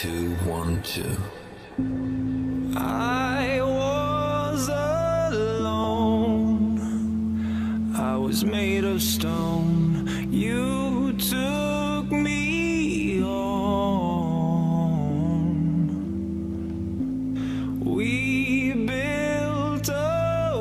2, 1, 2. I was alone. I was made of stone. You took me home. We built a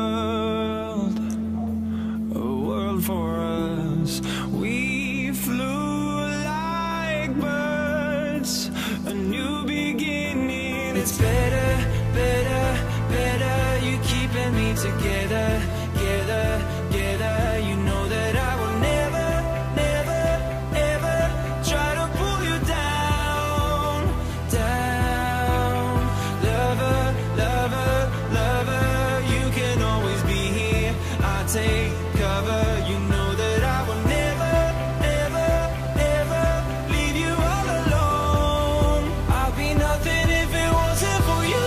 world for us. We flew like birds, a new beginning. It's better, better, better. You keeping me together, together, together. You know that I will never, never, ever try to pull you down, down. Lover, lover, lover. You can always be here. I take cover. You know that I will never, ever, ever leave you all alone. I'd be nothing if it wasn't for you.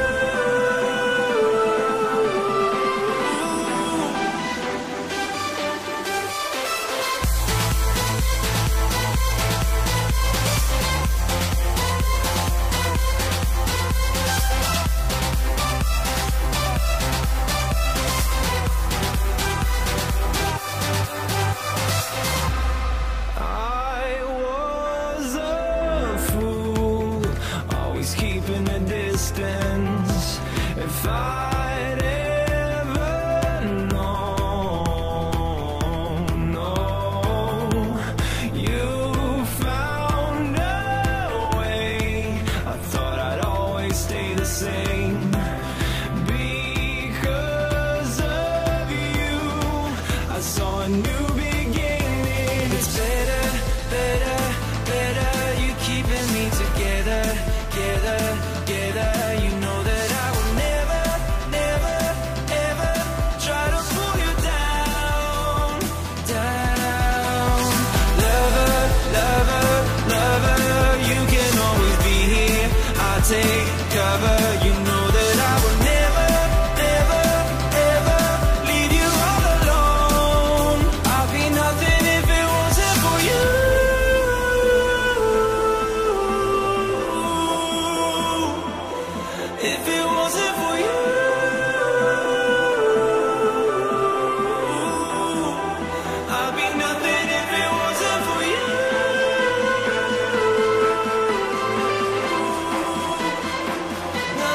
I was a fool, always keeping a distance. If I'd ever known, no, you found a way. I thought I'd always stay the same. Because of you, I saw a new beginning. It's better, better, better. You keeping me together, together, together. You know that I will never, never, ever try to pull you down, down. Lover, lover, lover. You can always be here. I take cover. You know that I will never, never, ever leave you all alone. I'd be nothing if it wasn't for you. If it wasn't for you, I'd be nothing if it wasn't for you. No.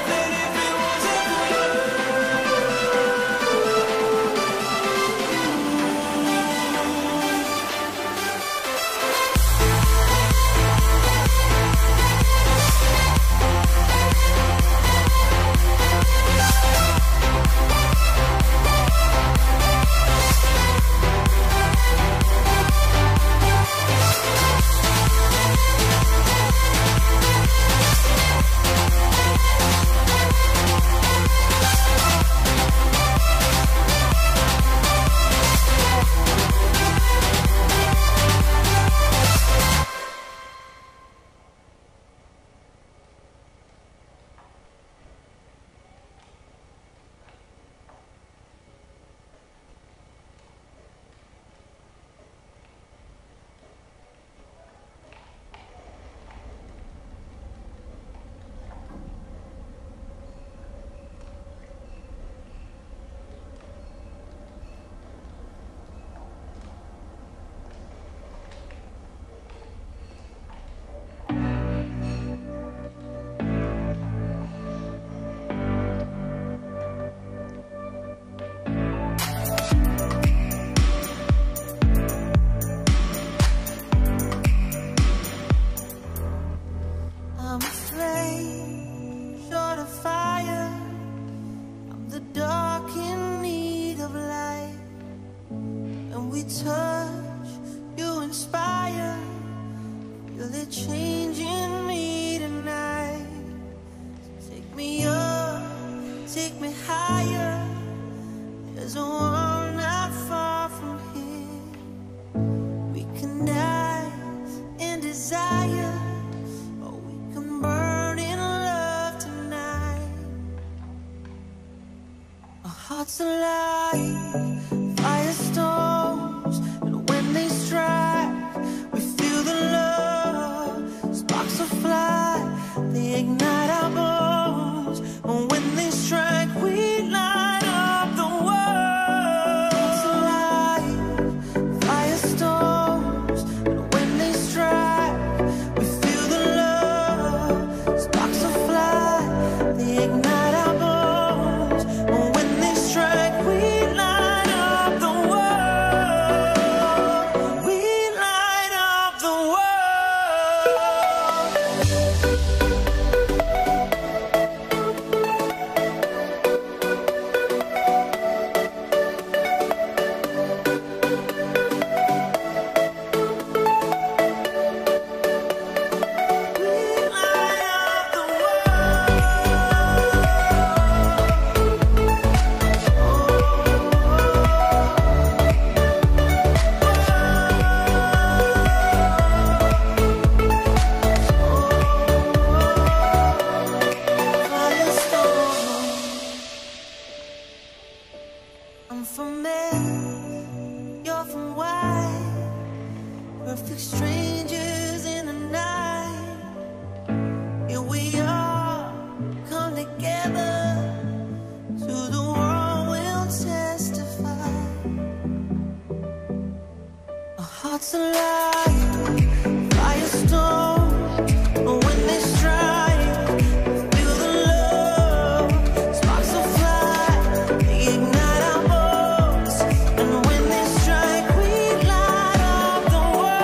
perfect strangers in the night. Here we are, come together, to the world we'll testify. Our hearts alive, firestorm, when they strike, feel the love, sparks will fly, they ignite our bones, and when they strike, we light up the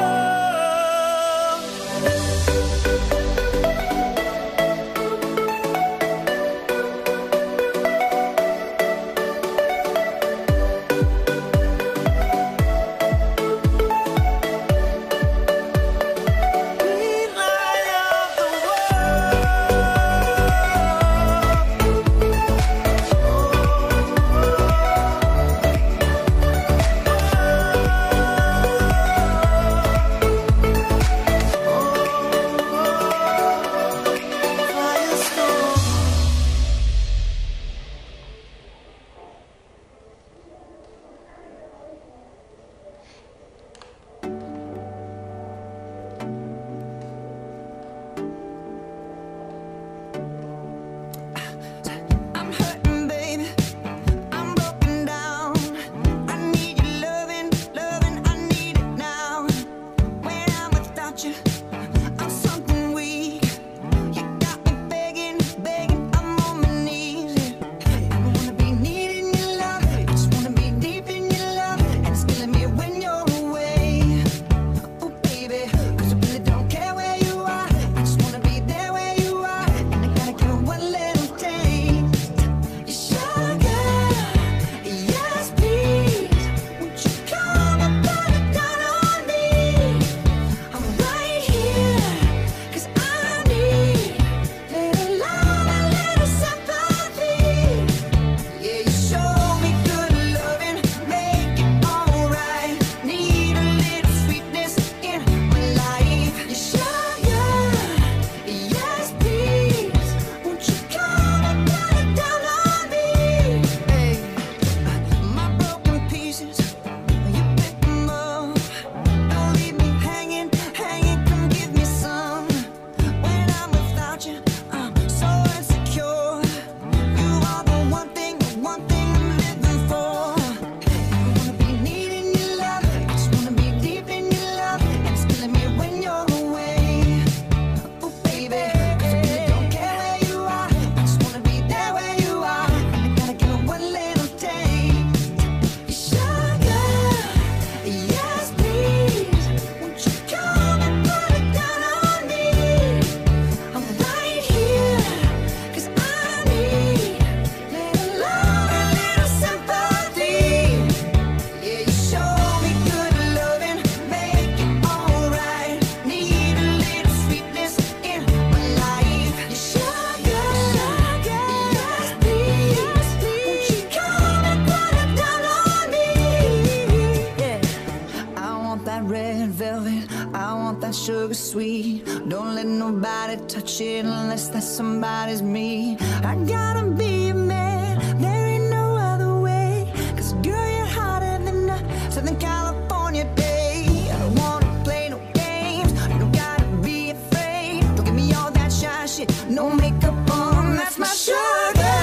sugar sweet. Don't let nobody touch it unless that somebody's me. I gotta be a man, there ain't no other way. 'Cause girl, you're hotter than a Southern California day. I don't wanna play no games, you don't gotta be afraid. Don't give me all that shy shit, no makeup on, that's my sugar.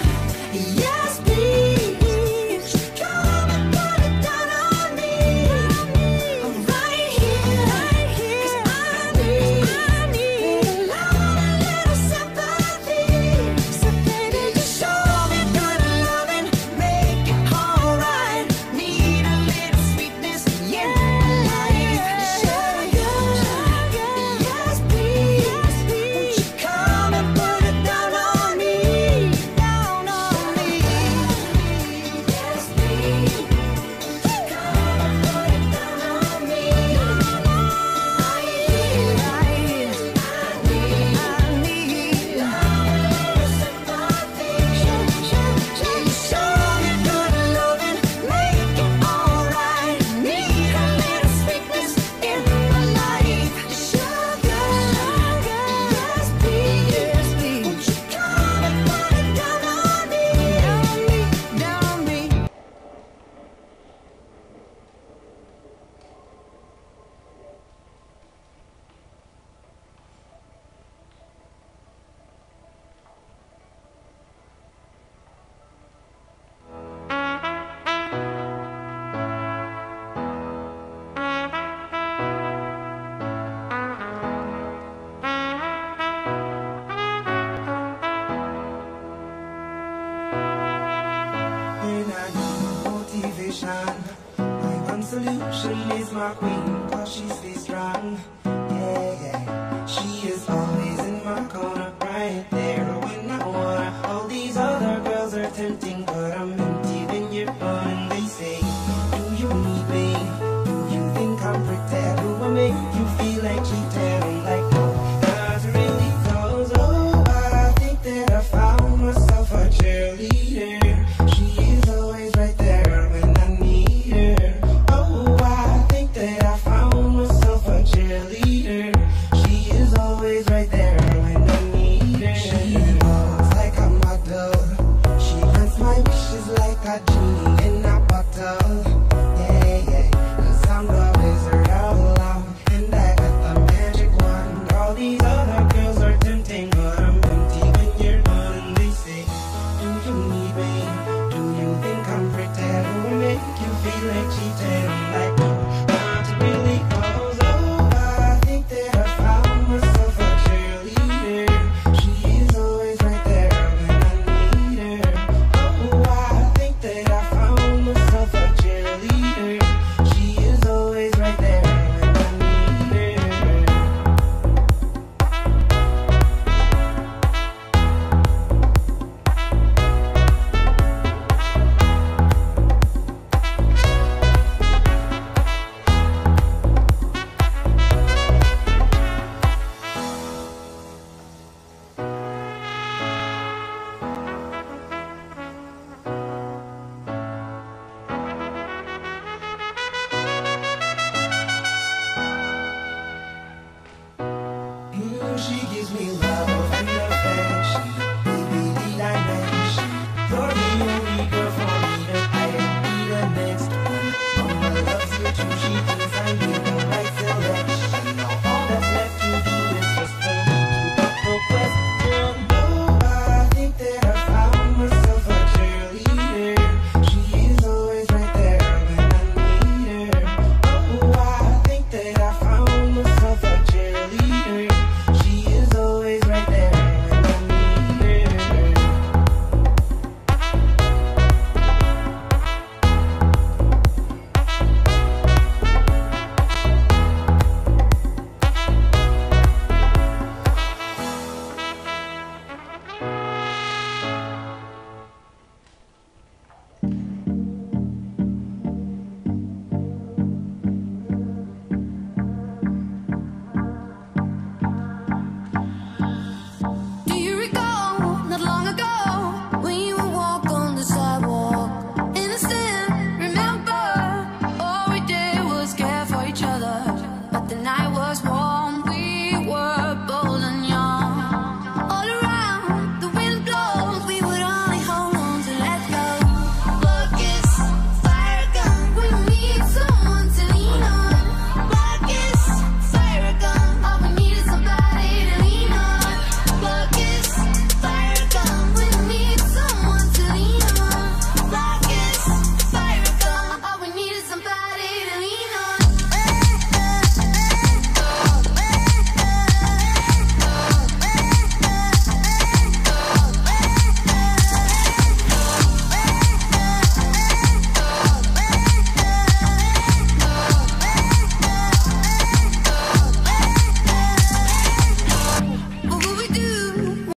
Yes, please. Come and put it down on me. I'm right here, 'cause I need a little love, a little sympathy. So baby, just fall, she stays strong. Yeah, yeah. She is always in my corner, right there when I wanna. All these other girls are tempting, but I'm empty when you're gone. And they say, do you need me? Do you think I'm pretty? Do I make you feel like cheating? I'm like, no, not really, cause oh, I think that I found myself a cheerleader. She is always right there when I need her. Oh, I think that I found myself a cheerleader. She is always right there when I need her. She walks like a model. She grants my wishes like a genie in a bottle. Yeah, yeah, cause I'm the wizard all along, and I got the magic wand. All these other girls are tempting, but I'm empty when you're gone. And they say, do you need me? Do you think I'm pretty? Do I make you feel like cheating? I'm like, no, not really, cause oh, I think that I found myself a cheerleader. She is always right there when I need her. Oh, I think that I found myself a cheerleader. She is always right there when I need her. She gives me love and affection, baby, dimension. You're the only girl for me that I will be the next one. Mama loves you too, she thinks I made the right selection. Now all that's left to do is just for me to put the question. Oh, I think that I found myself a cheerleader. She is always right there when I need her. Oh, I think that I found myself a cheerleader. She is always right there when I need her. Do you recall not long ago when you would walk on the sidewalk? Innocent, remember all we did was care for each other. But the night